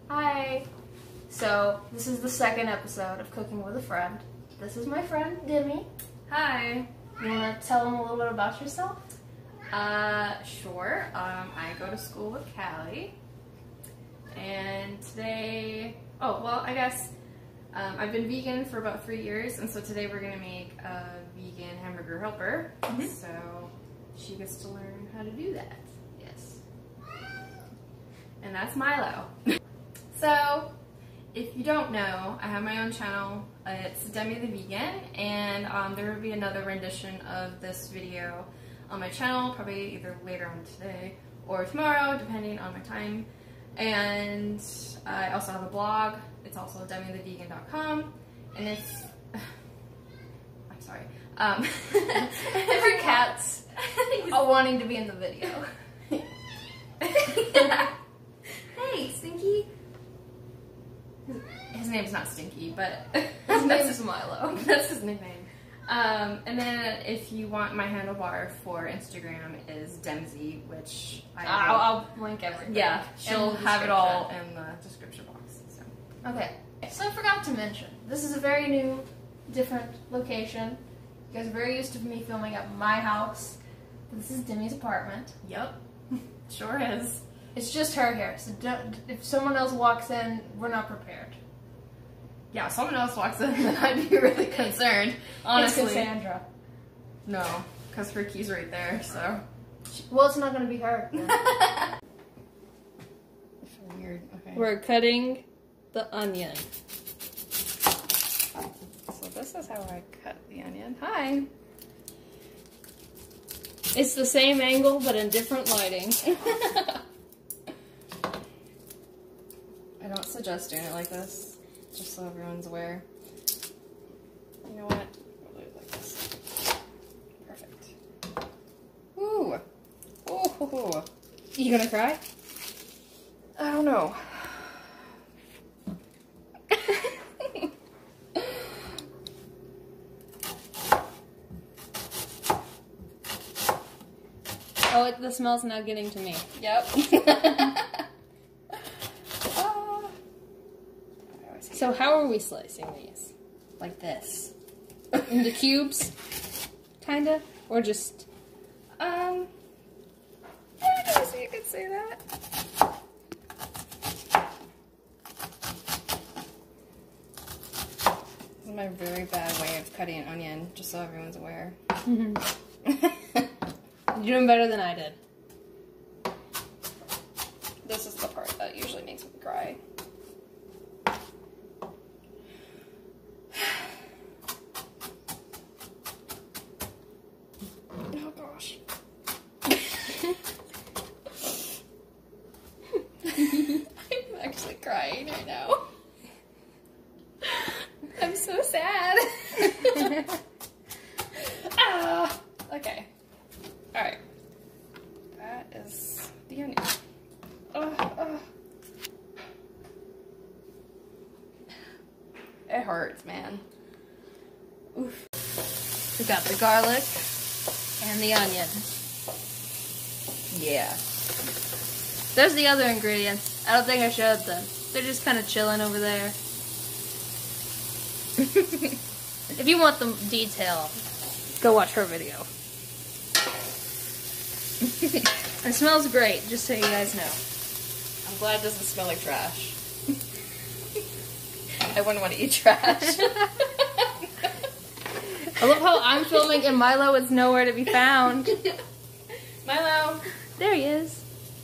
Hi! So, this is the second episode of Cooking with a Friend. This is my friend, Demi. Hi. You want to tell them a little bit about yourself? Sure. I go to school with Callie. And today, I guess I've been vegan for about 3 years, and so today we're going to make a vegan hamburger helper. Mm-hmm. So she gets to learn how to do that. Yes. And that's Milo. So, if you don't know, I have my own channel. It's Demi the Vegan, and there will be another rendition of this video on my channel, probably either later on today or tomorrow, depending on my time. And I also have a blog. It's also demithevegan.com, and it's I'm sorry. Different cats are wanting to be in the video. Hey, Stinky. His name's not Stinky, but His name is Milo. That's his nickname. And then if you want, my handlebar for Instagram is Demzy, which I'll link everything. Yeah, she'll in the have it all description. in the description box. So. Okay, so I forgot to mention, this is a very new, different location. You guys are very used to me filming at my house. This is Demi's apartment. Yep, sure is. It's just her here, so if someone else walks in, we're not prepared. Yeah, if someone else walks in, then I'd be really concerned, honestly. It's Cassandra. No, because her key's right there, so. Well, it's not going to be her. Weird, okay. We're cutting the onion. So this is how I cut the onion. Hi! It's the same angle, but in different lighting. I don't suggest doing it like this, just so everyone's aware. You know what? We'll do it like this. Perfect. Ooh! Ooh! You gonna cry? I don't know. Oh, the smell's now getting to me. Yep. So how are we slicing these? Like this. Into cubes? Kinda? Or just... I guess you could say that. This is my very bad way of cutting an onion, just so everyone's aware. You're doing better than I did. This is the part that usually makes me cry. Oh gosh. I'm actually crying right now. I'm so sad. Okay. Alright. That is the onion. It hurts, man. Oof. We got the garlic and the onion. Yeah. There's the other ingredients. I don't think I showed them. They're just kind of chilling over there. If you want the detail, go watch her video. It smells great, just so you guys know. I'm glad it doesn't smell like trash. I wouldn't want to eat trash. I love how I'm filming and Milo is nowhere to be found. Milo! There he is.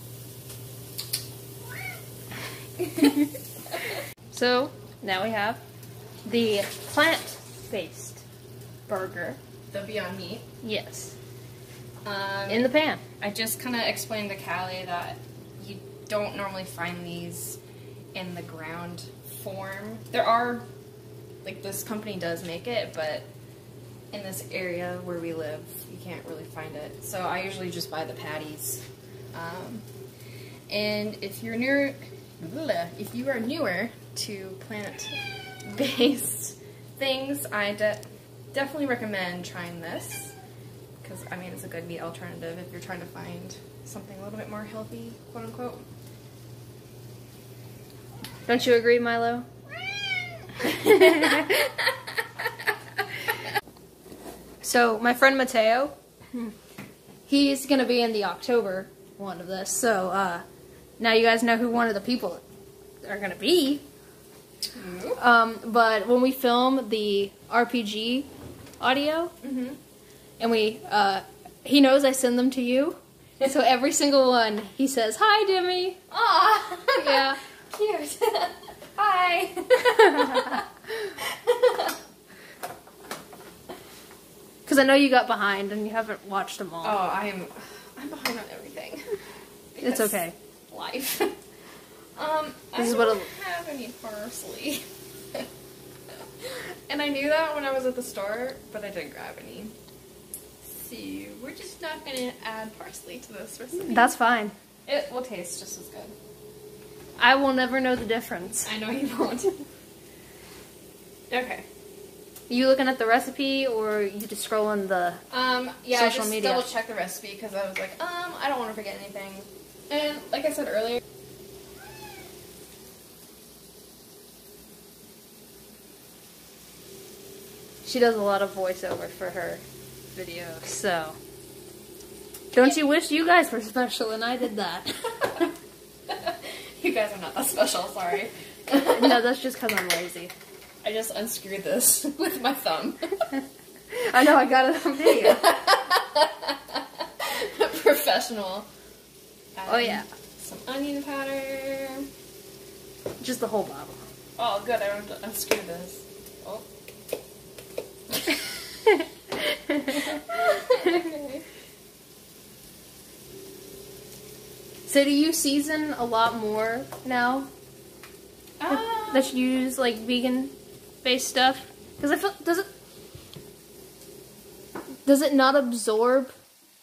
So, now we have the plant-based burger. The Beyond Meat. Yes. In the pan. I just kind of explained to Callie that you don't normally find these in the ground form. There are, like, this company does make it, but in this area where we live, you can't really find it. So I usually just buy the patties. And if you're if you are newer to plant-based things, I definitely recommend trying this. Because, I mean, it's a good meat alternative if you're trying to find something a little bit more healthy, quote unquote. Don't you agree, Milo? So, my friend Mateo, he's going to be in the October one of this. So, now you guys know who one of the people are going to be. But when we film the RPG audio, and he knows I send them to you. So every single one, he says, "Hi, Demi." Aw, Yeah. cute. Hi. Because I know you got behind and you haven't watched them all. Oh, I'm behind on everything. It's okay. Life. This I is don't what have any parsley. And I knew that when I was at the store, but I didn't grab any. So we're just not gonna add parsley to this recipe. That's fine. It will taste just as good. I will never know the difference. I know you won't. Okay. Are you looking at the recipe or you just scrolling the Yeah, social I just media? double checked the recipe because I was like, I don't want to forget anything. And like I said earlier, She does a lot of voiceover for her videos, so. Don't you wish you guys were special and I did that? you guys are not that special, sorry. No, that's just because I'm lazy. I just unscrewed this with my thumb. I know, I got it on video. Professional. Oh, yeah. Some onion powder. Just the whole bottle. Oh, good, I don't have to unscrew this. Oh. Okay. So do you season a lot more now? That you use like vegan-based stuff? Because I feel does it not absorb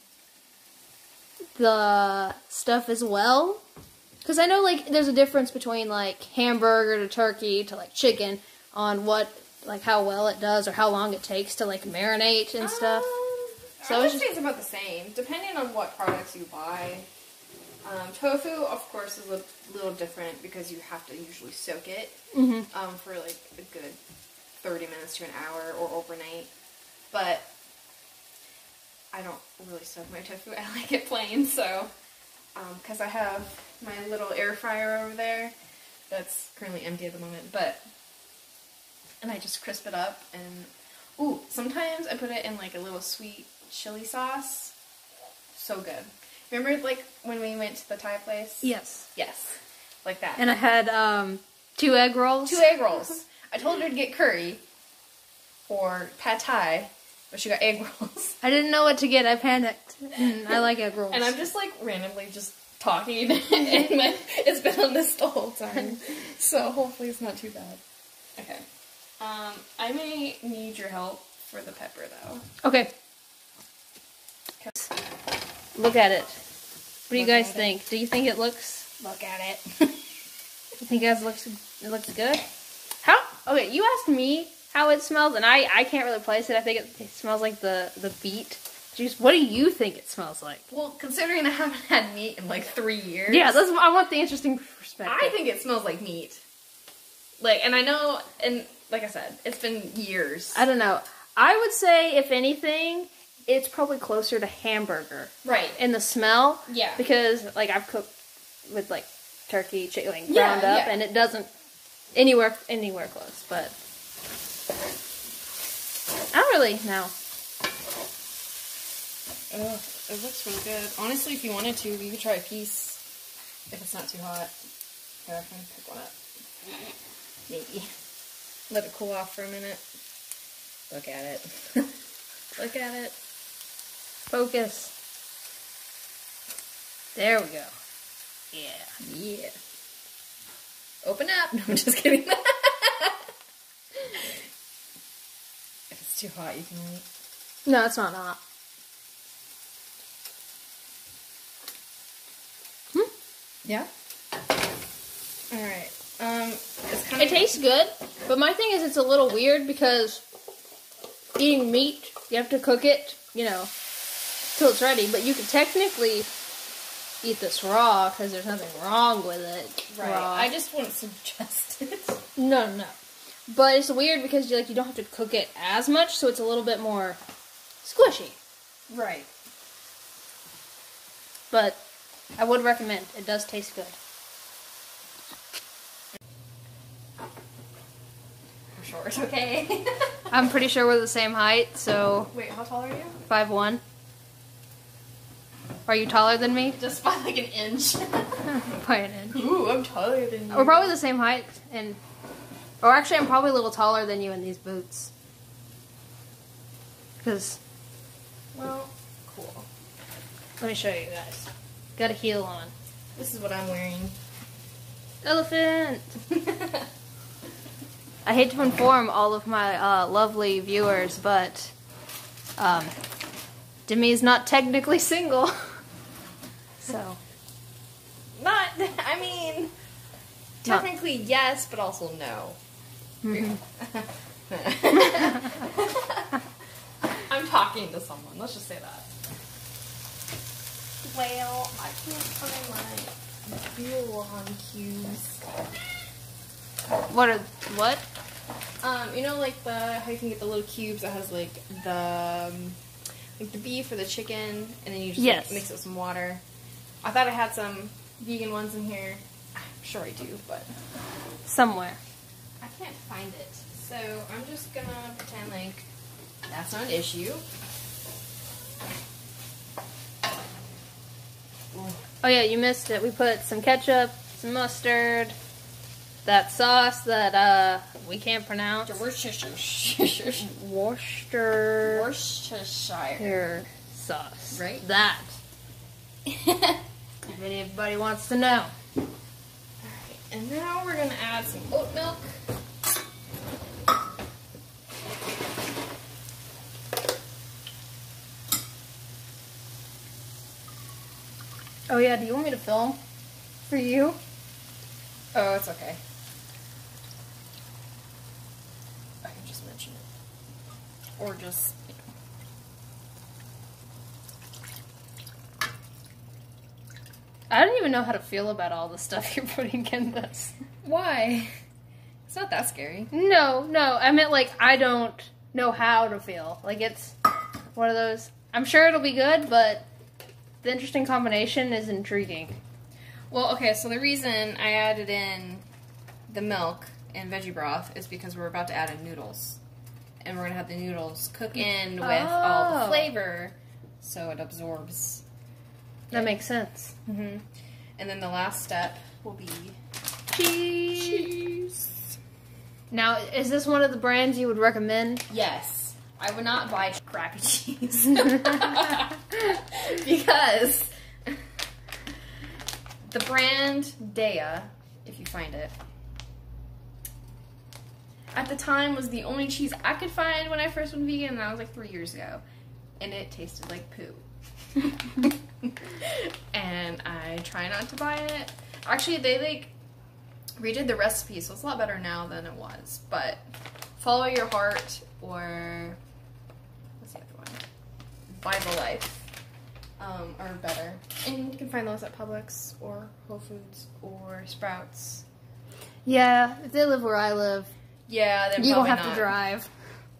the stuff as well? Because I know like there's a difference between like hamburger to turkey to like chicken on what like how well it does or how long it takes to like marinate and stuff. So I would say it's about the same, depending on what products you buy. Tofu, of course, is a little different because you have to usually soak it for like a good 30 minutes to an hour or overnight. But I don't really soak my tofu. I like it plain, so because I have my little air fryer over there that's currently empty at the moment, and I just crisp it up and sometimes I put it in like a little sweet chili sauce. So good. Remember, like, when we went to the Thai place? Yes. Yes. Like that. And I had 2 egg rolls. 2 egg rolls. I told her to get curry or pad thai, but she got egg rolls. I didn't know what to get. I panicked. I like egg rolls. And I'm just, like, randomly just talking, and it's been on this the whole time. So hopefully it's not too bad. Okay. I may need your help for the pepper, though. Okay. Look at it. What do you guys think? Do you think it looks... Look at it. You think it looks good? How? Okay, you asked me how it smells, and I can't really place it. I think it smells like the beet juice. What do you think it smells like? Well, considering I haven't had meat in like 3 years. Yeah, I want the interesting perspective. I think it smells like meat. Like, and I know, and like I said, it's been years. I don't know. I would say, if anything, it's probably closer to hamburger. Right. In the smell. Yeah. Because, like, I've cooked with, like, turkey, chicken, like, ground up, and it doesn't anywhere close, but I don't really know. Oh, it looks really good. Honestly, if you wanted to, you could try a piece if it's not too hot. Here, I can pick one up. Maybe. Let it cool off for a minute. Look at it. Look at it. Focus. There we go. Yeah. Yeah. Open up. No, I'm just kidding. If it's too hot, you can wait. No, it's not hot. Yeah? Alright. It's kind of... It tastes good, but my thing is it's a little weird because eating meat, you have to cook it, you know, till it's ready, but you could technically eat this raw because there's nothing wrong with it. Right. Raw. I just wouldn't suggest it. No. But it's weird because you don't have to cook it as much, so it's a little bit more squishy. Right. But I would recommend. It does taste good. For sure. It's okay. I'm pretty sure we're the same height, so Wait, how tall are you? 5'1". Are you taller than me? Just by like an inch. By an inch. Ooh, I'm taller than you. We're probably the same height, or actually, I'm probably a little taller than you in these boots. Because, Well, cool. let me show you guys. Got a heel on. This is what I'm wearing. Elephant! I hate to inform all of my lovely viewers, but Demi is not technically single. So. Not, I mean, technically yes, but also no. Mhm. I'm talking to someone, let's just say that. Well, I can't find my Bueron cubes. What? You know, like how you can get the little cubes that has like the beef or the chicken, and then you just Yes. like, mix it with some water. I thought I had some vegan ones in here. I'm sure I do, but Somewhere. I can't find it. So I'm just gonna pretend like that's not an issue. Oh yeah, you missed it. We put some ketchup, some mustard, that sauce that we can't pronounce. Worcestershire. Worcestershire sauce. Right? That. If anybody wants to know. Alright, and now we're gonna add some oat milk. Oh yeah, do you want me to film for you? Oh, it's okay. I can just mention it. Or just, I don't even know how to feel about all the stuff you're putting in this. Why? It's not that scary. No, I meant like I don't know how to feel. Like it's one of those, I'm sure it'll be good, but the interesting combination is intriguing. Well, okay, so the reason I added in the milk and veggie broth is because we're about to add in noodles. And we're going to have the noodles cook in with all the Oh. flavor so it absorbs. That makes sense. Mm-hmm. And then the last step will be Cheese. Now, is this one of the brands you would recommend? yes. I would not buy crappy cheese. Because the brand Daiya, if you find it, at the time was the only cheese I could find when I first went vegan, and that was like 3 years ago. And it tasted like poo. And I try not to buy it. Actually, they like redid the recipe, so it's a lot better now than it was. But Follow Your Heart or what's the other one? Bible Life are better. And you can find those at Publix or Whole Foods or Sprouts. Yeah, if they live where I live, Yeah, then you won't probably have not. to drive.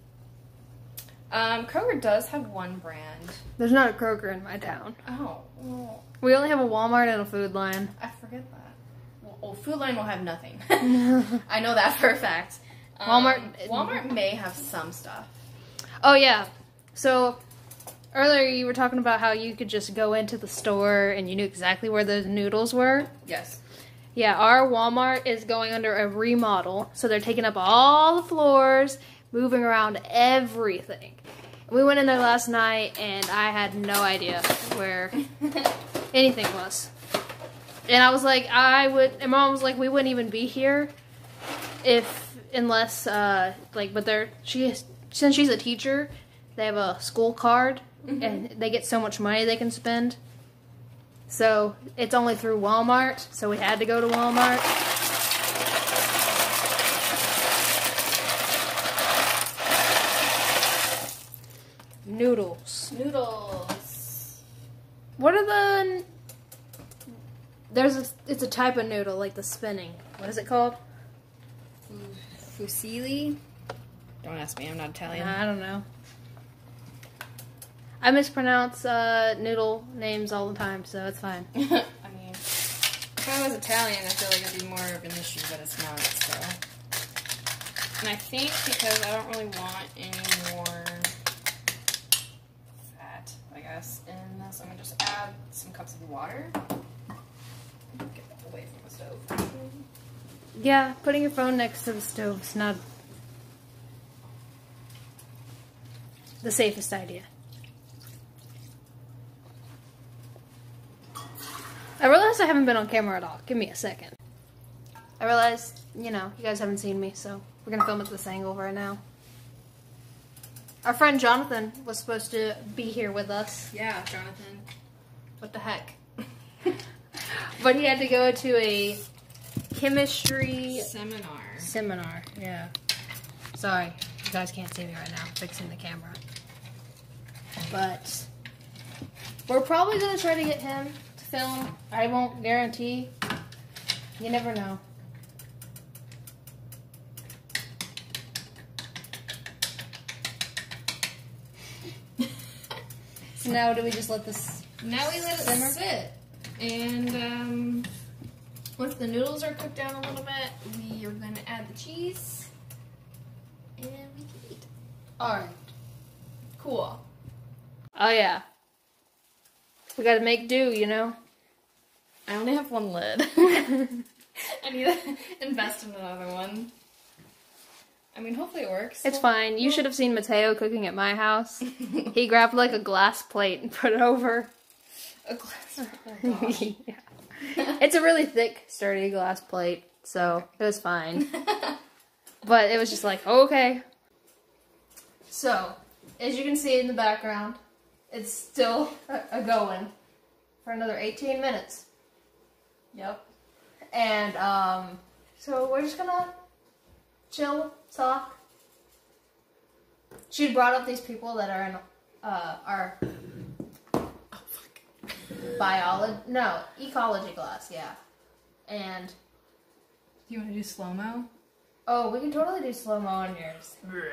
Kroger does have one brand. There's not a Kroger in my town. Oh, well, We only have a Walmart and a Food Line. I forget that. Well, Food Line will have nothing. I know that for a fact. Walmart may have some stuff. Oh yeah. So earlier you were talking about how you could just go into the store and you knew exactly where those noodles were. Yes. Yeah, our Walmart is going under a remodel, so they're taking up all the floors, moving around everything. We went in there last night and I had no idea where anything was. And I was like, and Mom was like, we wouldn't even be here unless, since she's a teacher, they have a school card, and they get so much money they can spend. So, it's only through Walmart, so we had to go to Walmart. Noodles. Noodles. What are the it's a type of noodle, like the spinning. What is it called? Fusilli? Don't ask me, I'm not Italian. I don't know. I mispronounce noodle names all the time, so it's fine. I mean, if I was Italian, I feel like it'd be more of an issue, but it's not, so. And I think because I don't really want any more fat, I guess, in this, I'm going to just add some cups of water. Get that away from the stove. Yeah, putting your phone next to the stove is not the safest idea. I realized I haven't been on camera at all. Give me a second. I realized, you know, you guys haven't seen me, so we're gonna film at this angle right now. Our friend Jonathan was supposed to be here with us. Yeah, Jonathan. What the heck? But he had to go to a chemistry seminar. Yeah. Sorry, you guys can't see me right now. I'm fixing the camera. But we're probably gonna try to get him to film. I won't guarantee. You never know. So now do we just let this Now we let it simmer? sit. And once the noodles are cooked down a little bit, we are going to add the cheese. And we can eat. Alright. Cool. Oh yeah. We gotta make do, you know? I only have one lid. I need to invest in another one. I mean, hopefully it works. It's fine. You should have seen Mateo cooking at my house. He grabbed like a glass plate and put it over. A glass. Oh gosh. Yeah. It's a really thick, sturdy glass plate, so it was fine. But it was just like, okay. So, as you can see in the background, it's still a-going for another 18 minutes. Yep. And, so we're just gonna chill, talk. She brought up these people that are in, our ecology class, yeah. And, Do you want to do slow-mo? oh, we can totally do slow-mo on yours.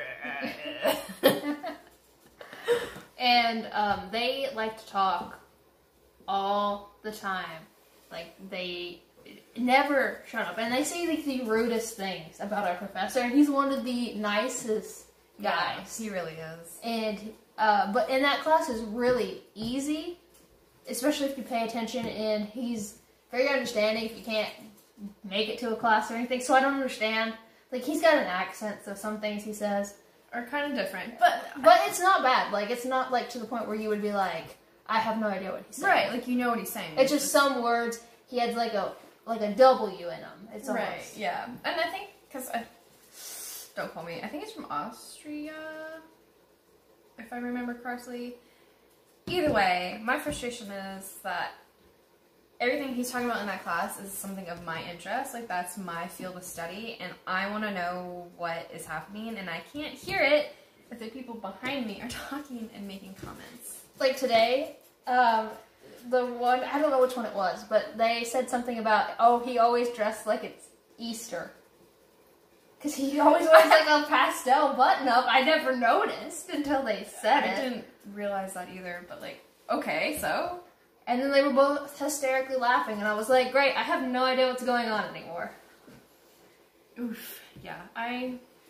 And, they like to talk all the time. Like, they never shut up. And they say, like, the rudest things about our professor. And he's one of the nicest guys. He really is. And, but in that class is really easy, especially if you pay attention. And he's very understanding if you can't make it to a class or anything. So I don't understand. Like, he's got an accent, so some things he says Are kind of different. But it's not bad. Like, it's not, like, to the point where you would be like, I have no idea what he's saying. Right, like you know what he's saying. It's just some words, he had like a W in them. It's almost. Right, yeah. And I think, because, don't quote me, I think it's from Austria, if I remember correctly. Either way, my frustration is that everything he's talking about in that class is something of my interest. Like, that's my field of study, and I want to know what is happening, and I can't hear it if the people behind me are talking and making comments. Like today, the one, I don't know which one it was, but they said something about, oh, he always dressed like it's Easter. Because he always wears like a pastel button-up. I never noticed until they said it. I didn't realize that either, but like, okay, so? And then they were both hysterically laughing, and I was like, great, I have no idea what's going on anymore. Oof, yeah, I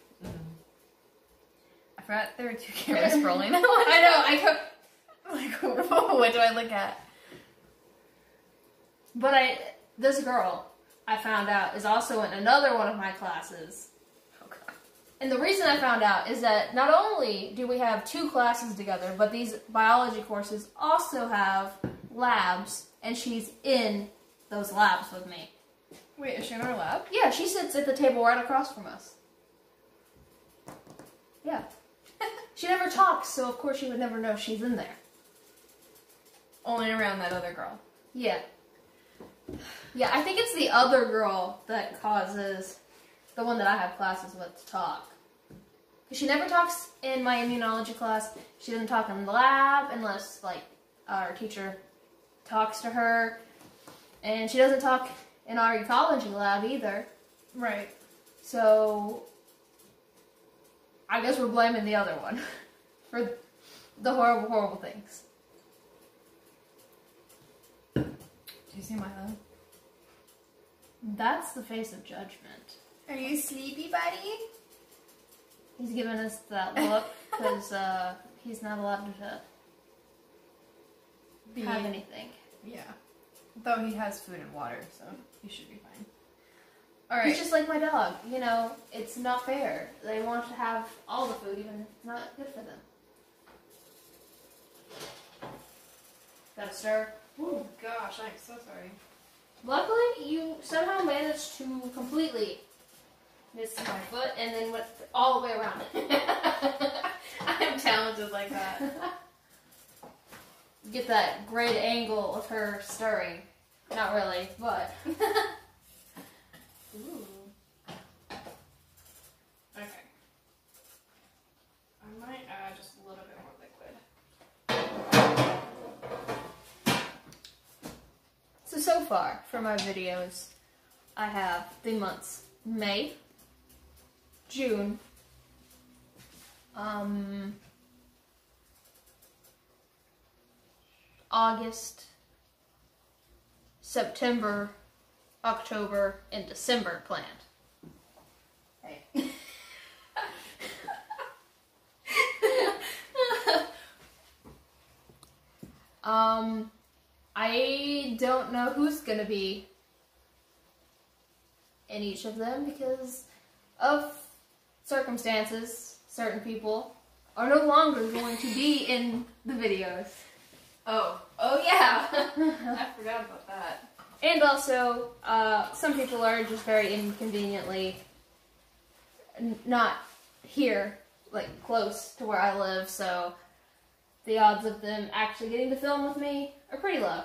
forgot there were two cameras scrolling. I know, like, what do I look at? But this girl, I found out, is also in another one of my classes. Oh, God. And the reason I found out is that not only do we have two classes together, but these biology courses also have labs, and she's in those labs with me. Wait, is she in our lab? Yeah, she sits at the table right across from us. Yeah. She never talks, so of course you would never know she's in there. Only around that other girl. Yeah. Yeah, I think it's the other girl that causes the one that I have classes with to talk. Because she never talks in my immunology class. She doesn't talk in the lab unless, like, our teacher talks to her. And she doesn't talk in our ecology lab either. Right. So, I guess we're blaming the other one for the horrible, horrible things. Do you see Milo? That's the face of judgment. Are you sleepy, buddy? He's giving us that look because he's not allowed to have anything. Yeah. Though he has food and water, so he should be fine. Alright. He's just like my dog. You know, it's not fair. They want to have all the food, even if it's not good for them. Gotta stir. Oh gosh, I'm so sorry. Luckily, you somehow managed to completely miss my foot and then went all the way around it. I'm talented like that. Get that great angle of her stirring. Not really, but. Ooh. Okay. I might add just a little bit more liquid. So far for my videos, I have the months May, June, August, September, October, and December planned. Hey. I don't know who's gonna be in each of them because of circumstances. Certain people are no longer going to be in the videos. Oh yeah. I forgot about that. And also, some people are just very inconveniently not here, like close to where I live, so the odds of them actually getting to film with me are pretty low.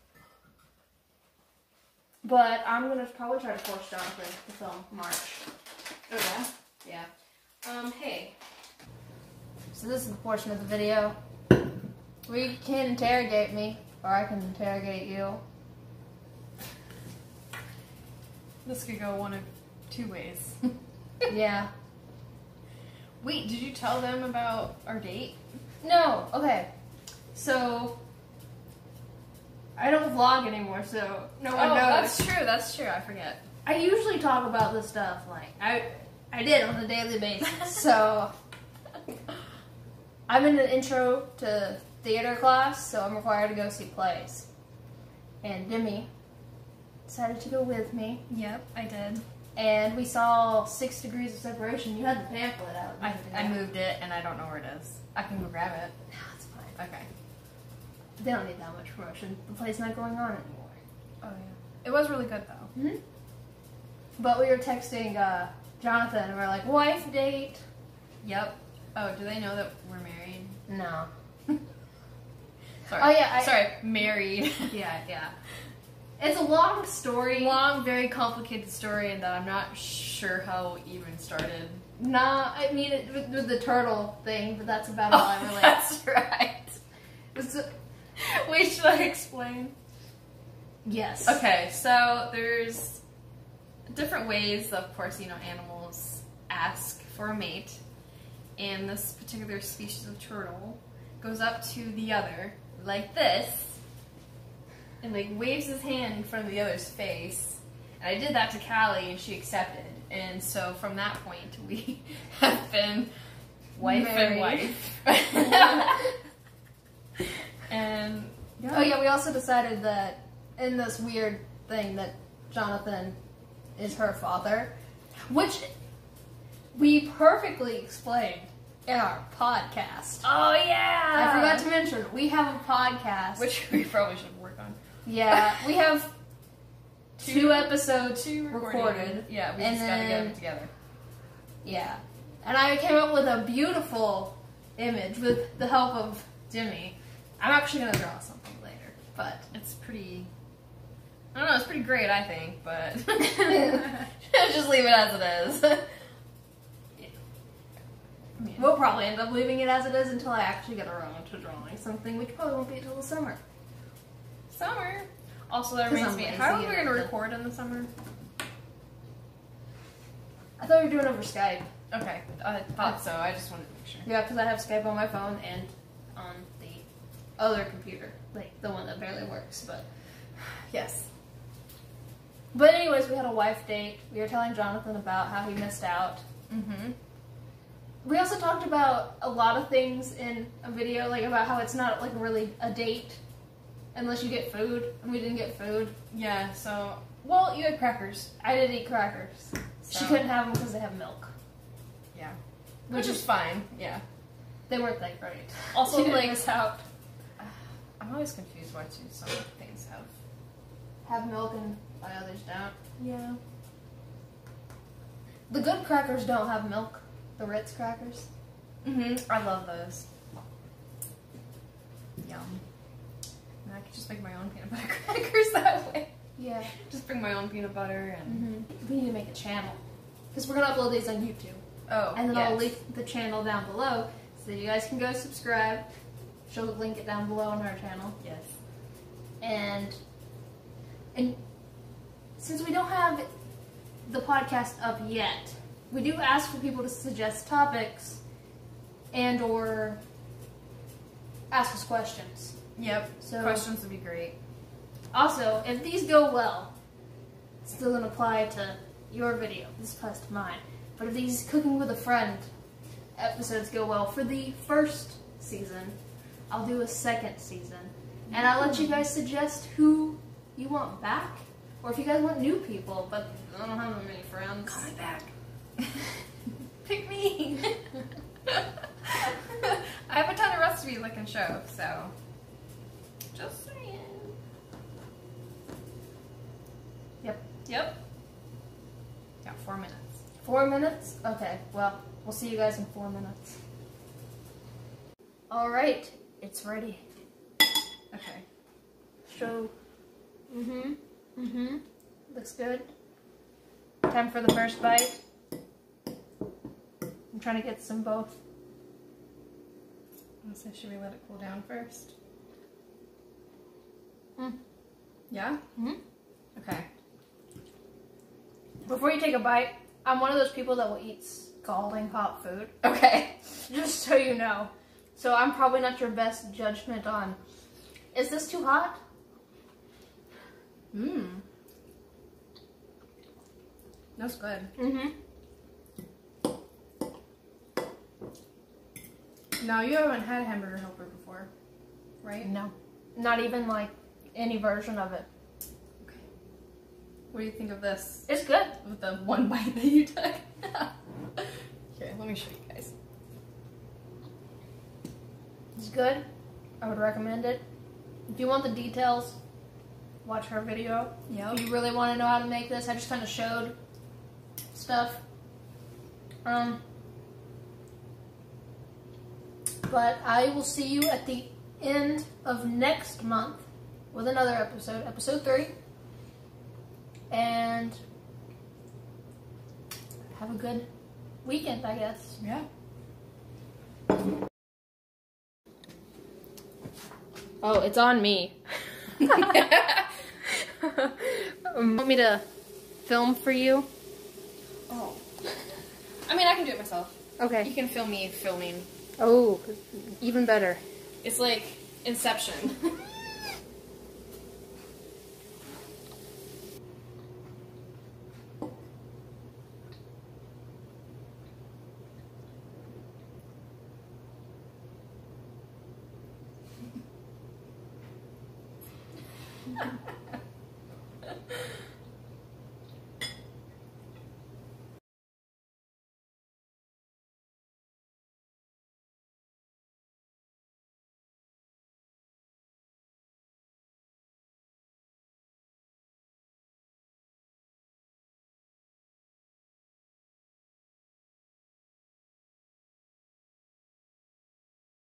But I'm gonna probably try to force Jonathan to film March. Oh Yeah. Hey. So this is the portion of the video where you can interrogate me, or I can interrogate you. This could go one of two ways. Yeah. Wait, did you tell them about our date? No, okay. So, I don't vlog anymore, so no one knows. That's true, I forget. I usually talk about this stuff, like, I did on a daily basis, so I'm in an intro to theater class, so I'm required to go see plays. And Demi decided to go with me, Yep, I did. and we saw 6 Degrees of Separation. You had the pamphlet out. I moved it and I don't know where it is. I can go grab it. No, it's fine. Okay. They don't need that much promotion. The play's not going on anymore. Oh yeah. It was really good though. Mm-hmm. But we were texting Jonathan, and we are like, wife date. Yep. Oh, do they know that we're married? No. Sorry. Oh, yeah, Sorry, married. Yeah. It's a long story. Long, very complicated story, and that I'm not sure how it even started. Nah, I mean, with the turtle thing, but that's about all I really... That's right. Wait, should I explain? Yes. Okay, so there's different ways, of course, animals ask for a mate, and this particular species of turtle goes up to the other, like this, and like waves his hand in front of the other's face. And I did that to Callie, and she accepted. And so from that point, we have been wife and wife. And oh yeah, we also decided that in this weird thing that Jonathan is her father, which we perfectly explained in our podcast. oh yeah, I forgot to mention, we have a podcast. which we probably should work on. Yeah, we have two episodes recorded. recorded. Yeah, we and just gotta get then- them together. Yeah. And I came up with a beautiful image with the help of Jimmy. I'm actually going to draw something later, but... It's pretty... I don't know, it's pretty great, I think, but... just leave it as it is. We'll probably end up leaving it as it is until I actually get around to drawing something, which probably won't be until the summer. Summer. Also, that 'Cause reminds I'm me, lazy how are we and going to I- record in the summer? I thought we were doing over Skype. Okay, I thought so. I just wanted to make sure. Yeah, because I have Skype on my phone and on the other computer, like the one that barely works. Yes. But anyways, we had a wife date. We were telling Jonathan about how he missed out. Mm-hmm. We also talked about a lot of things in a video, like about how it's not like really a date unless you get food, and we didn't get food. Yeah, so, well, you had crackers. I did eat crackers. She So- couldn't have them because they have milk. Yeah. Which is fine, yeah. They weren't that great. Also, She didn't like- miss out. I'm always confused why some things have. Have milk and why others don't. Yeah. The good crackers don't have milk. The Ritz crackers. Mm-hmm. I love those. Yum. And I could just make my own peanut butter crackers that way. Yeah. Just bring my own peanut butter and. We need to make a channel. Because we're going to upload these on YouTube. Oh, And then yes. I'll link the channel down below so that you guys can go subscribe. She'll link it down below on her channel. Yes. And since we don't have the podcast up yet, we do ask for people to suggest topics and or ask us questions. Yep. So- Questions would be great. Also, if these go well, it still doesn't apply to your video. This applies to mine. But if these Cooking with a Friend episodes go well for the first season, I'll do a second season. And I'll let you guys suggest who you want back. Or if you guys want new people, but I don't have that many friends. Call me back. Pick me. I have a ton of recipes I can show, so. Just saying. Yep. Yep. Got 4 minutes. 4 minutes? Okay, well, we'll see you guys in 4 minutes. Alright, it's ready. Okay. Show. Looks good. Time for the first bite. I'm trying to get some both. So should we let it cool down first? Mm. Yeah? Mhm. Okay. Before you take a bite, I'm one of those people that will eat scalding hot food. Okay. Just so you know. So I'm probably not your best judgment on, is this too hot? Mmm. That's good. Now, you haven't had a hamburger helper before, right? No. Not even like any version of it. Okay. What do you think of this? It's good. With the one bite that you took? Here, let me show you guys. It's good. I would recommend it. If you want the details, watch her video. Yep. If you really want to know how to make this, I just kind of showed stuff. But I will see you at the end of next month with another episode, episode 3. And have a good weekend, I guess. Yeah. Oh, it's on me. Want me to film for you? Oh. I mean, I can do it myself. Okay. You can film me filming. Oh, even better. It's like Inception.